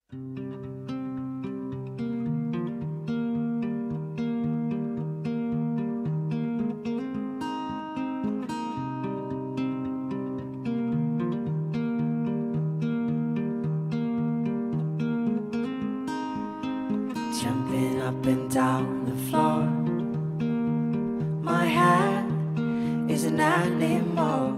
Jumping up and down the floor. My hand is an animal.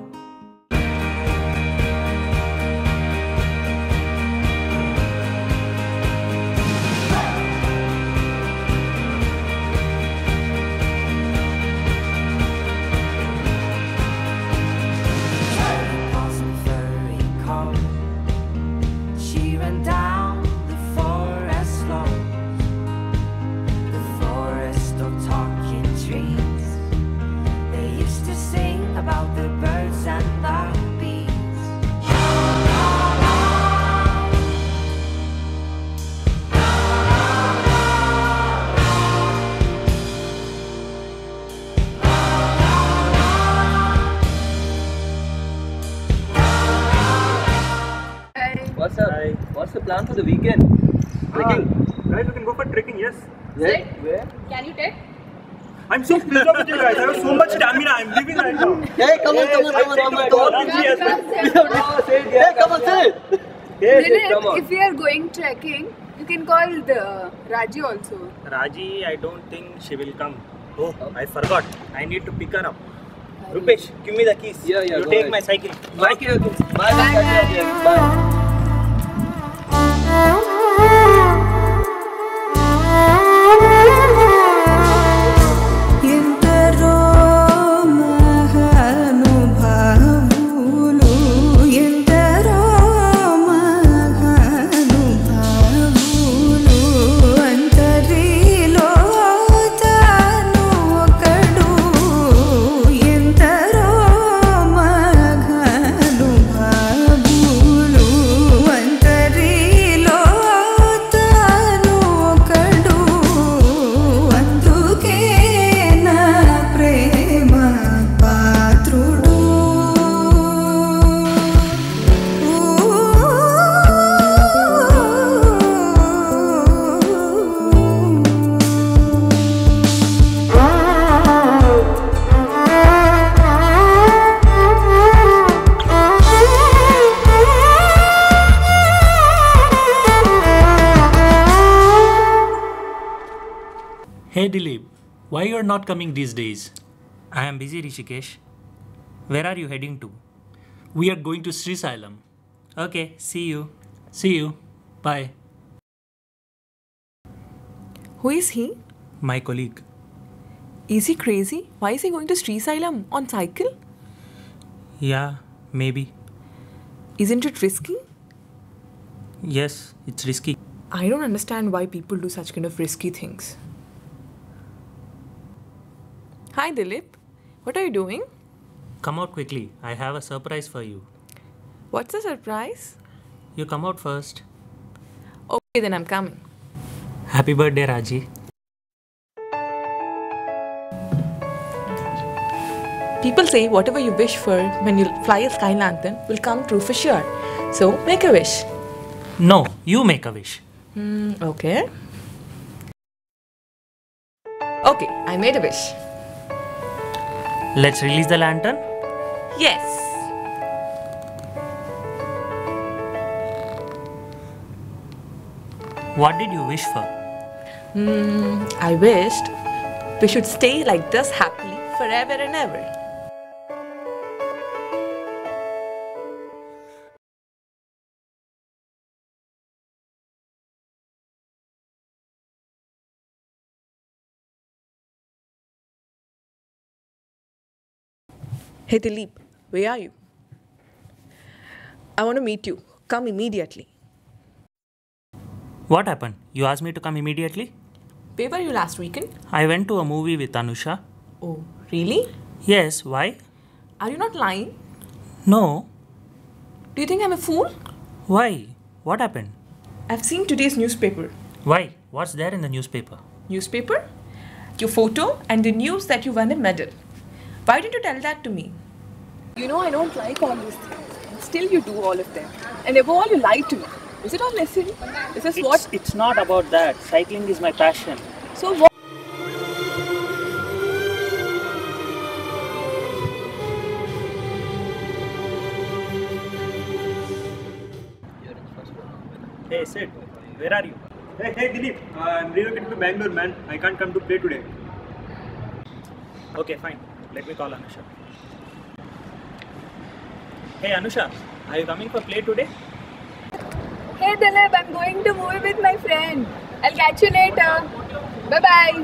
She ran down the forest slope, the forest of talking trees. They used to sing about the birds and the bees. What's up? Hi. What's the plan for the weekend? Trekking? Guys, we can go for trekking, yes. Where? Where? Can you take? I'm so pissed off with you guys. I have so much stamina. I'm leaving right now. Hey, come on. Hey, come on, say it. Yes, come on. If we are going trekking, you can call the Raji also. Raji, I don't think she will come. Oh, I forgot. I need to pick her up. Rupesh, give me the keys. Yeah, you go take ahead. my cycle. Okay. Bye. Hey Dilip, why you are not coming these days? I am busy, Rishikesh. Where are you heading to? We are going to Srisailam. Okay, see you. See you. Bye. Who is he? My colleague. Is he crazy? Why is he going to Srisailam on cycle? Yeah, maybe. Isn't it risky? Yes, it's risky. I don't understand why people do such kind of risky things. Hi Dilip, what are you doing? Come out quickly. I have a surprise for you. What's the surprise? You come out first. Okay, then I'm coming. Happy birthday, Raji. People say whatever you wish for when you fly a sky lantern will come true for sure. So make a wish. No, you make a wish. Okay. Okay, I made a wish. Let's release the lantern. Yes. What did you wish for? I wished we should stay like this happily forever and ever. Hey Dilip, where are you? I want to meet you. Come immediately. What happened? You asked me to come immediately? Where were you last weekend? I went to a movie with Anusha. Oh, really? Yes, why? Are you not lying? No. Do you think I'm a fool? Why? What happened? I've seen today's newspaper. Why? What's there in the newspaper? Newspaper? Your photo and the news that you won a medal. Why didn't you tell that to me? You know I don't like all these things. And still you do all of them. And above all, you lie to me. Is it all necessary? Is this what? It's not about that. Cycling is my passion. So what? Hey Sid, where are you? Hey Dilip, I'm relocating to Bangalore, man. I can't come to play today. Okay, fine. Let me call Anusha. Hey Anusha, are you coming for play today? Hey Dilip, I'm going to movie with my friend. I'll catch you later. Bye bye.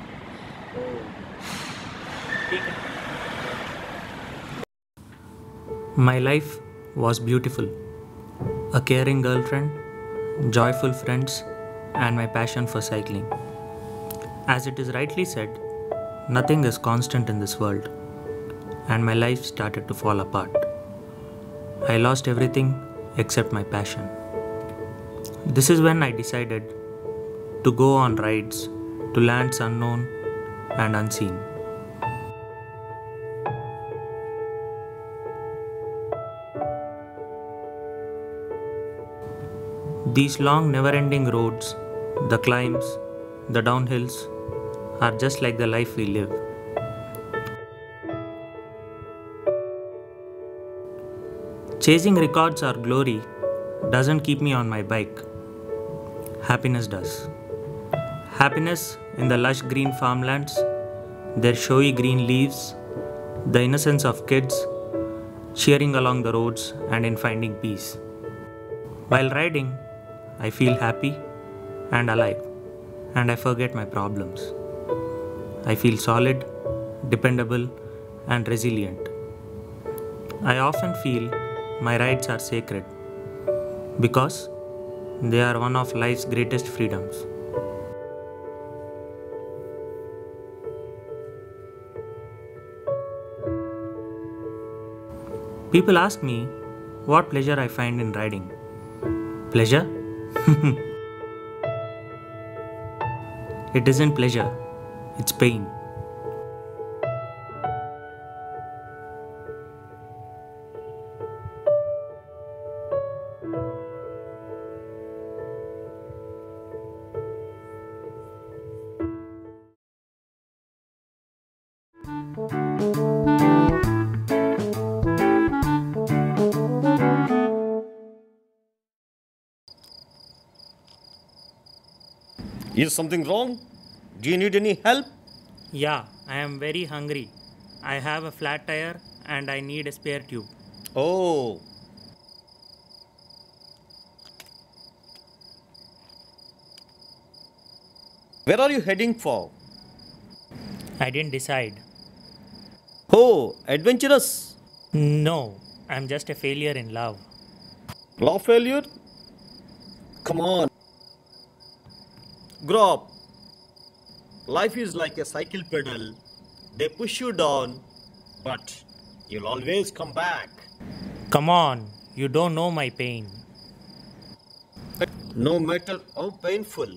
My life was beautiful. A caring girlfriend, joyful friends, and my passion for cycling. As it is rightly said, nothing is constant in this world, and my life started to fall apart. I lost everything except my passion. This is when I decided to go on rides to lands unknown and unseen. These long, never ending roads, the climbs, the downhills, are just like the life we live. Chasing records or glory doesn't keep me on my bike. Happiness does. Happiness in the lush green farmlands, their showy green leaves, the innocence of kids cheering along the roads and in finding peace. While riding, I feel happy and alive, and I forget my problems. I feel solid, dependable, and resilient. I often feel my rides are sacred because they are one of life's greatest freedoms. People ask me what pleasure I find in riding. Pleasure? It isn't pleasure, it's pain. Is something wrong? Do you need any help? Yeah, I am very hungry. I have a flat tire and I need a spare tube. Oh. Where are you heading for? I didn't decide. Oh, adventurous. No, I'm just a failure in love. Love failure? Come on. Grow up. Life is like a cycle pedal. They push you down, but you'll always come back. Come on, you don't know my pain. No matter how painful.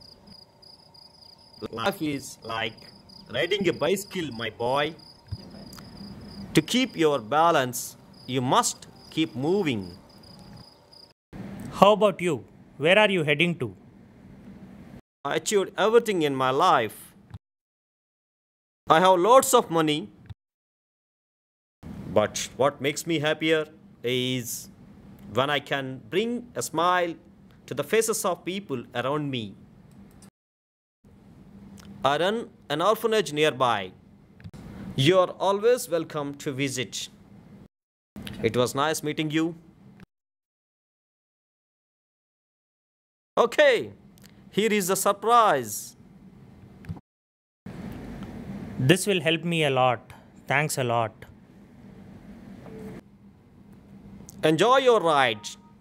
Life is like riding a bicycle, my boy. To keep your balance, you must keep moving. How about you? Where are you heading to? I achieved everything in my life. I have lots of money. But what makes me happier is when I can bring a smile to the faces of people around me. I run an orphanage nearby. You are always welcome to visit. It was nice meeting you. Okay, here is the surprise. This will help me a lot. Thanks a lot. Enjoy your ride.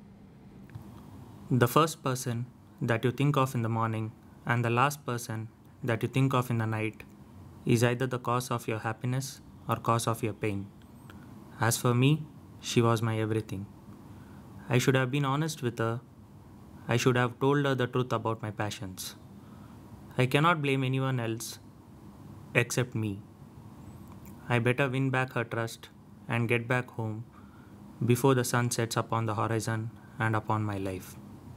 The first person that you think of in the morning and the last person that you think of in the night is either the cause of your happiness or cause of your pain. As for me, she was my everything. I should have been honest with her. I should have told her the truth about my passions. I cannot blame anyone else except me. I better win back her trust and get back home before the sun sets upon the horizon and upon my life.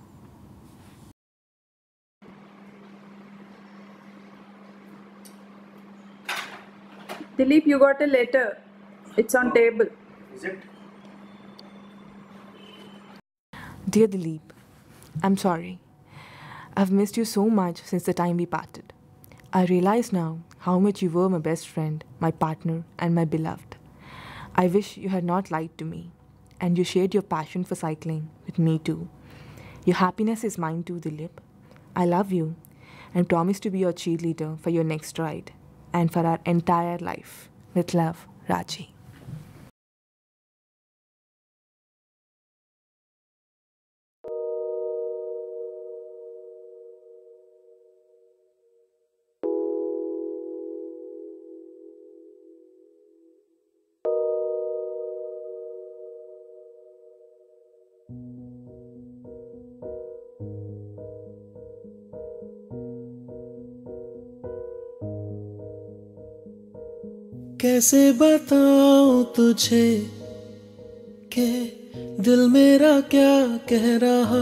Dilip, you got a letter. It's on table. Is it? Dear Dilip, I'm sorry. I've missed you so much since the time we parted. I realize now how much you were my best friend, my partner, and my beloved. I wish you had not lied to me, and you shared your passion for cycling with me too. Your happiness is mine too, Dilip. I love you and promise to be your cheerleader for your next ride and for our entire life. With love, Raji. कैसे बताऊं तुझे कि दिल मेरा क्या कह रहा,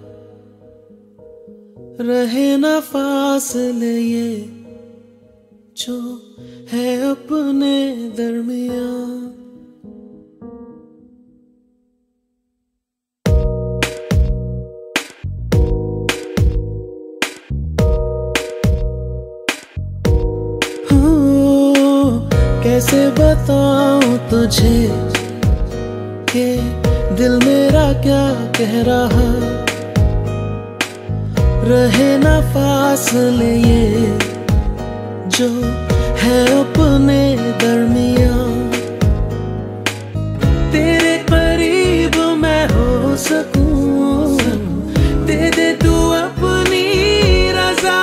रहे ना फासले ये जो है अपने दरमियां। कैसे बताऊं तुझे कि दिल मेरा क्या कह रहा, रहे ना फासले ये जो है अपने दरमियां। तेरे करीब मैं हो सकूं, दे दे तू अपनी रज़ा,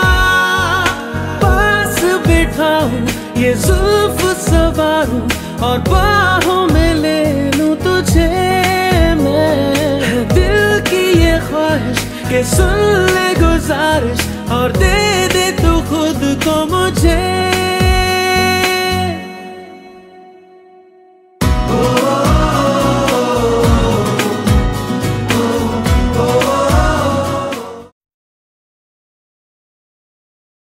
पास बिठाऊं ये जुल्फ सवारूं और बाहों में ले लूं तुझे मैं। दिल की ये ख्वाहिश कि सुन ले गुजारिश और दे दे तू खुद को मुझे।